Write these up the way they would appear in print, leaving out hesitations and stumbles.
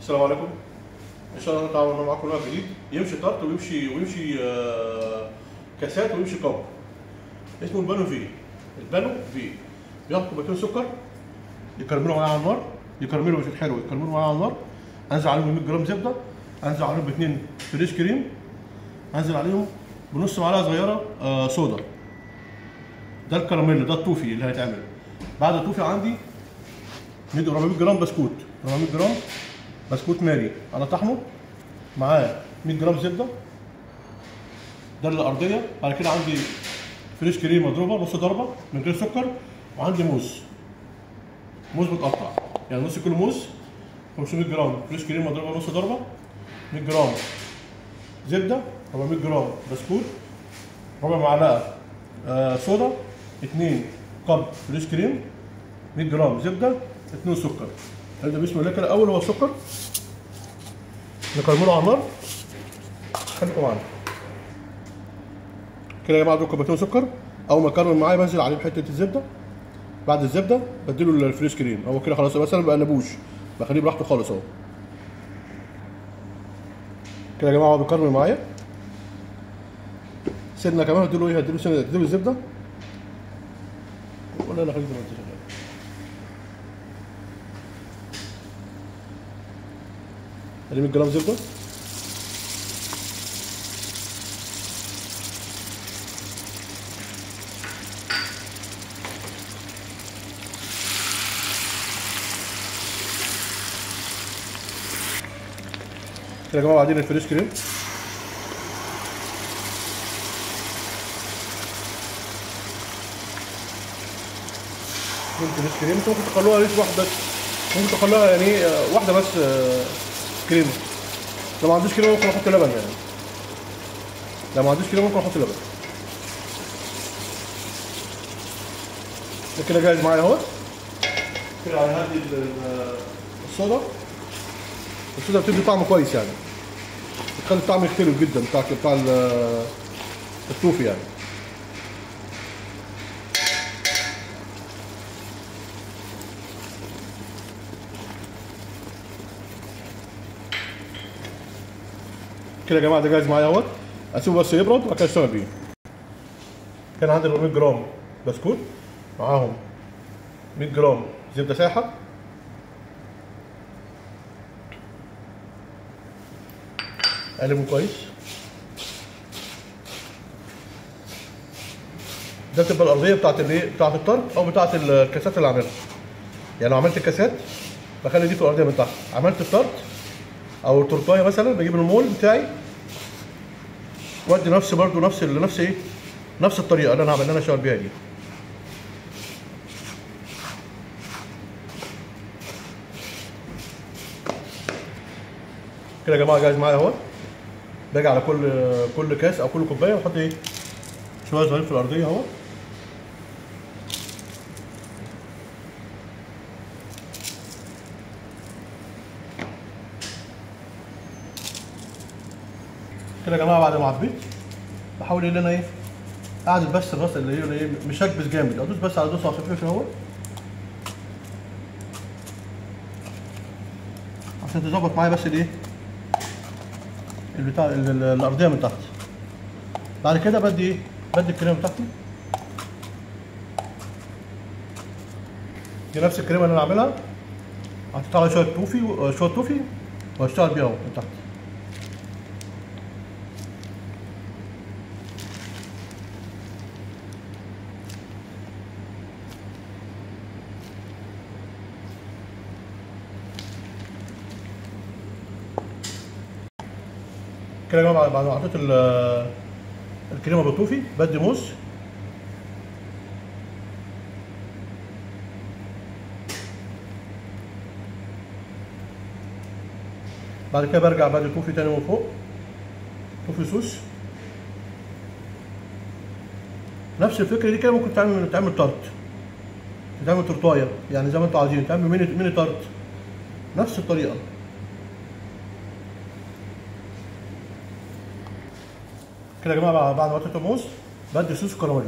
السلام عليكم. ان شاء الله نتعاون معاكم نوع جديد يمشي طرد ويمشي كاسات ويمشي كوب. اسمه البانو في. البانو في بياخد كوبايتين سكر يكرملوا معايا على النار، يكرملوا مش يتحرقوا، يكرملوا معايا على النار. انزل عليهم 100 جرام زبده، انزل عليهم ب2 فريش كريم، انزل عليهم بنص معلقه صغيره صودا. ده الكراميل، ده الطوفي اللي هيتعمل. بعد الطوفي عندي 400 جرام بسكوت، 400 جرام بسكوت ماري على طحنه، معاه 100 جرام زبده، ده الارضيه. بعد كده عندي فريش كريم مضروبه نص ضربه من غير سكر، وعندي موز متقطع، يعني نص كيلو موز، 500 جرام فريش كريم مضروبه نص ضربه، 100 جرام زبده، 400 جرام بسكوت، ربع معلقه صودا، 2 كب فريش كريم، 100 جرام زبده، 2 سكر. نبدا بسم الله كده. اول هو السكر نكرمله على النار. خليكم معانا كده يا جماعه. دول كوبايتين سكر. اول ما يكرمل معايا بنزل عليه بحته الزبده. بعد الزبده بديله الفريش كريم. هو كده خلاص، مثلا ما بقلبوش، بخليه براحته خالص اهو. كده يا جماعه هو بيكرمل معايا. سيبنا كمان هديله ايه، هديله الزبده ولا لا، خليه زي ما انت شغال. ادي 100 جرام زبده، كده يا جماعه. بعدين الفريش كريم، الفريش كريم انتوا ممكن تخلوها ريش واحده، ممكن تخلوها يعني واحده بس كريمه. لو ما عنديش كريمه ممكن احط لبن يعني، لو ما عنديش كريمه ممكن احط لبن. ده كده جاهز معايا اهو. كده هدي الصودا. الصودا بتدي طعم كويس يعني، بتخلي الطعم يختلف جدا بتاع الطوفي يعني. كده يا جماعه ده جاهز معايا اهوت. اسيبه بس يبرد وبعد كده اشتغل بيه. كان عندي 400 جرام بسكوت، معاهم 100 جرام زبده سايحه، اقلبهم كويس. ده بتبقى الارضيه بتاعت الايه، بتاعت الطرد او بتاعت الكاسات اللي عاملها. يعني لو عملت الكاسات بخلي دي في الارضيه من تحت. عملت الطرد او التورتايه مثلا، بجيب المول بتاعي وادي نفس برضو نفس ايه، نفس الطريقه اللي انا اشتغل بيها دي. كده يا جماعه جاهز معايا اهو. باجي على كل كاس او كل كوبايه واحط ايه، شويه صغيرين في الارضيه اهو. كده يا جماعه بعد ما عبيت بحاول ان انا ايه، اعدل بس الراس اللي هي ايه، مش هكبس جامد، ادوس بس على دوسه خفيفه اهو عشان تظبط معايا بس الايه، البتاع الارضيه من تحت. بعد كده بدي ايه، بدي الكريمه بتاعتي. دي نفس الكريمه اللي انا عاملها، حطيت عليها شويه توفي واشتغل بيها اهو من تحت. كده يا جماعه بعد ما حطيت الكريمه بالتوفي بدي موز. بعد كده برجع بدي توفي تاني من فوق، توفي سوس. نفس الفكره دي كده ممكن تعمل طرد، تعمل تورتايه، يعني زي ما انتوا عايزين تعمل ميني طرد، نفس الطريقه. كده يا جماعه بعد ما حطيت الموز بدي صوص كراميل.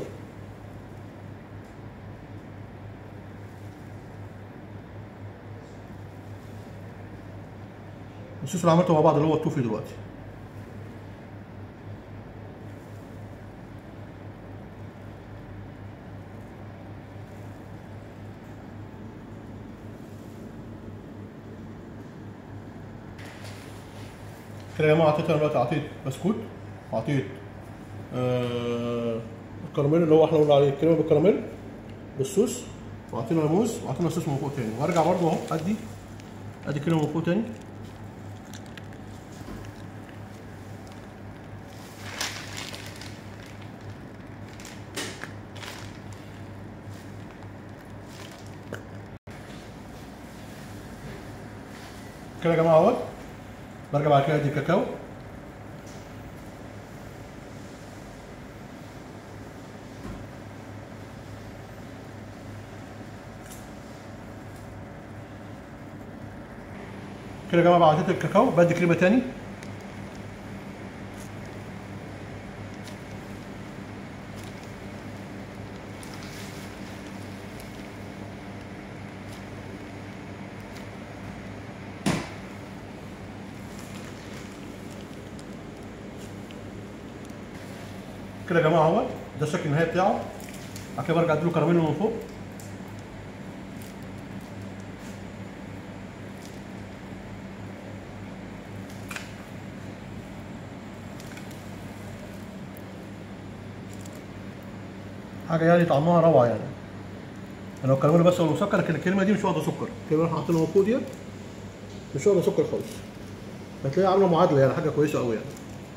الصوص اللي عملته مع بعض اللي هو التوفي دلوقتي. كده يا جماعه انا دلوقتي عطيت بسكوت، وعطيت الكراميل اللي هو احنا قلنا عليه كريمه بالكراميل بالصوص، وعطينا موز، وعطينا صوص من فوق تاني، وارجع برضه اهو ادي كريمه من فوق تاني. كده يا جماعه اهوت، برجع بعد كده ادي كاكاو، كده يا جماعه بعد عطيت الكاكاو بدي كريمه تاني. كده يا جماعه اهوت، ده الشكل النهائي بتاعه. بعد كده برجع اديله كراميل من فوق. حاجه يعني طعمها روعه يعني. لو الكراميل بس هو مسكر، لكن الكريمه دي مش واخده سكر، الكريمه اللي احنا حاطينها من فوق ديت مش واخده سكر خالص. هتلاقيها عامله معادله يعني، حاجه كويسه قوي يعني.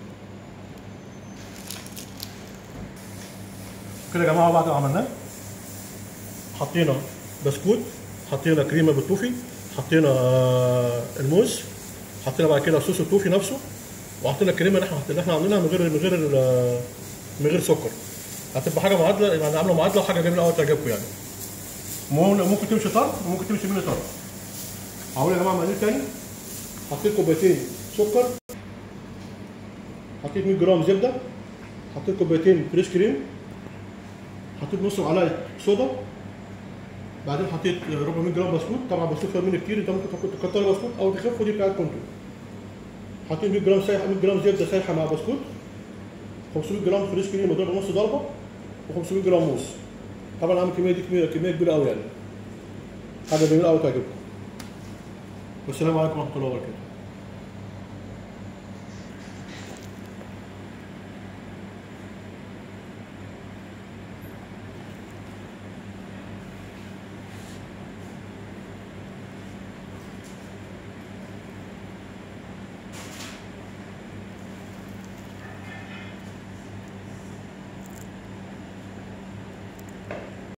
كده يا جماعه بعد ما عملناه، حطينا بسكوت، حطينا كريمه بالتوفي، حطينا الموز، حطينا بعد كده صوص التوفي نفسه، وحطينا الكريمه اللي احنا عاملينها من غير سكر. هتبقى حاجه معادله يعني، عامله معادله وحاجه جميله قوي تعجبكم يعني. ممكن تمشي طرد وممكن تمشي ميني طرد. هقول يا جماعه مقادير تاني. حطيت كوبايتين سكر، حطيت 100 جرام زبده، حطيت كوبايتين فريش كريم، حطيت نص معلقه صودا، بعدين حطيت 400 جرام بسكوت. طبعا بسكوت فيها منه كتير، انت ممكن تكتر بسكوت او تخف، ودي بتاعتكم انتوا. حطيت 100 جرام سايحه، 100 جرام زبده سايحه مع بسكوت، 500 جرام فريش كريم مضروبه نص ضربه، و500 جرام موز. طبعا عامل كميه دي كميه كبيره قوي يعني، حاجه جميله قوي تعجبكم. والسلام عليكم ورحمه الله وبركاته.